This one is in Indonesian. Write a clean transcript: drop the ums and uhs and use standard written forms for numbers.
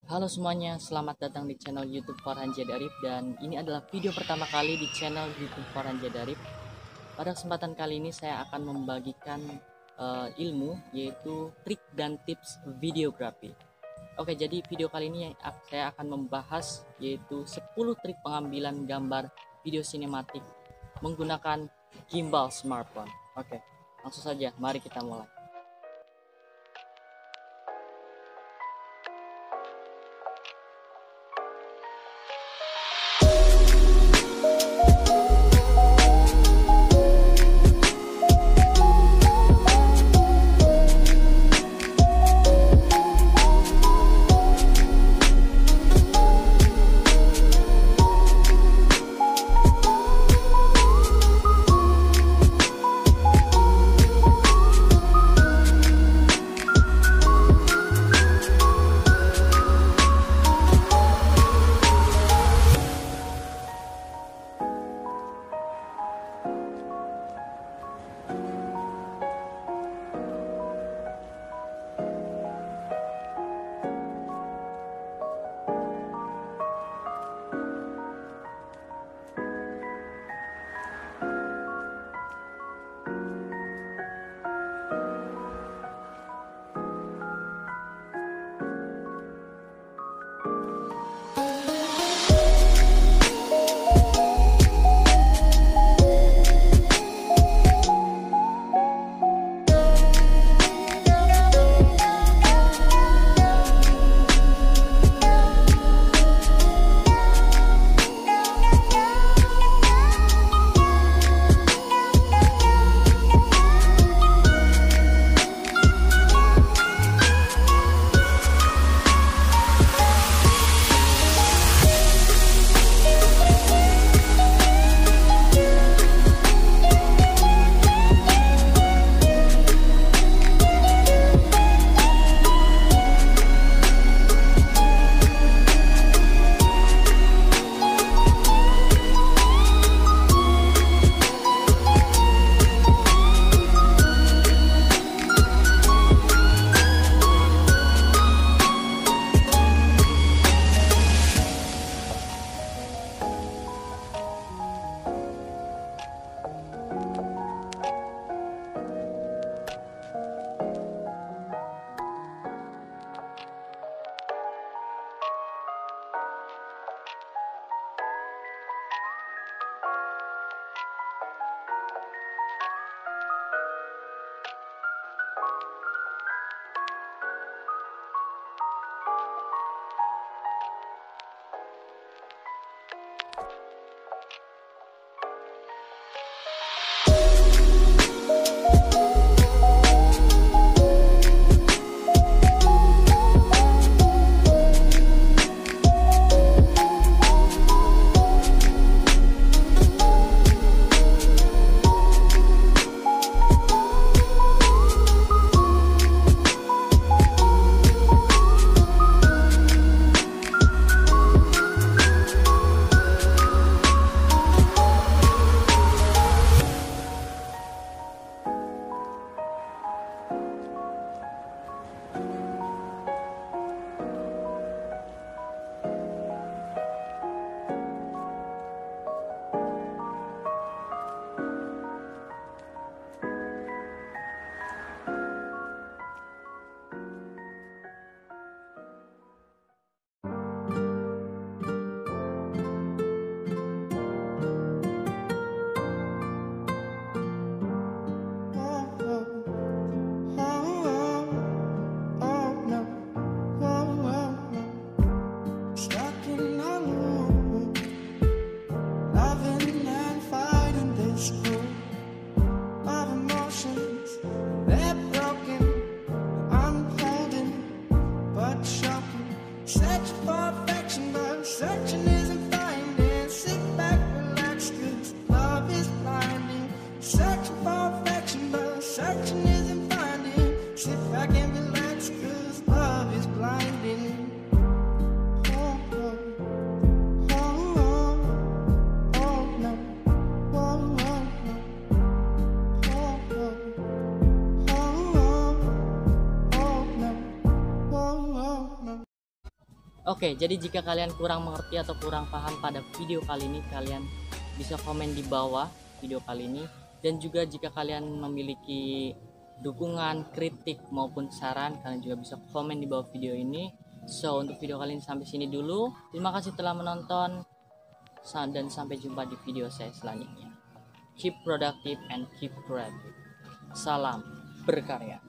Halo semuanya, selamat datang di channel YouTube Farhan Jadarif dan ini adalah video pertama kali di channel YouTube Farhan Jadarif. Pada kesempatan kali ini saya akan membagikan ilmu yaitu trik dan tips videografi. Oke, jadi video kali ini saya akan membahas yaitu 10 trik pengambilan gambar video sinematik menggunakan gimbal smartphone. Oke, langsung saja mari kita mulai. Oke, jadi jika kalian kurang mengerti atau kurang paham pada video kali ini, kalian bisa komen di bawah video kali ini. Dan juga jika kalian memiliki dukungan, kritik maupun saran, kalian juga bisa komen di bawah video ini. So, untuk video kali ini sampai sini dulu. Terima kasih telah menonton dan sampai jumpa di video saya selanjutnya. Keep productive and keep creative. Salam berkarya.